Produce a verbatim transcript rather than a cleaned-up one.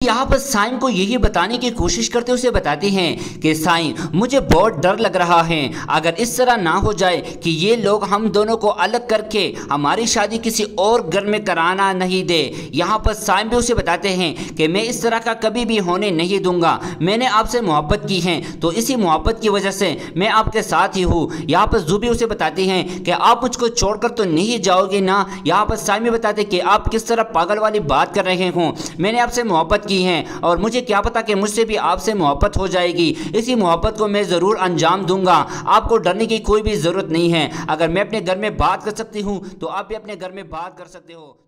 यहाँ पर साइम को यही बताने की कोशिश करते उसे बताते हैं कि साइम, मुझे बहुत डर लग रहा है, अगर इस तरह ना हो जाए कि ये लोग हम दोनों को अलग करके हमारी शादी किसी और घर में कराना नहीं दे। यहाँ पर साइम भी उसे बताते हैं कि मैं इस तरह का कभी भी होने नहीं दूंगा, मैंने आपसे मोहब्बत की है तो इसी मोहब्बत की वजह से मैं आपके साथ ही हूँ। यहाँ पर जूबी उसे बताती हैं कि आप मुझको छोड़कर तो नहीं जाओगे ना। यहाँ पर साइम भी बताते कि आप किस तरह पागल वाली बात कर रहे हो, मैंने आपसे मोहब्बत की है और मुझे क्या पता कि मुझसे भी आपसे मोहब्बत हो जाएगी, इसी मोहब्बत को मैं ज़रूर अंजाम दूंगा, आपको डरने की कोई भी ज़रूरत नहीं है। अगर मैं अपने घर में बात कर सकती हूँ तो आप भी अपने घर में बात कर सकते हो।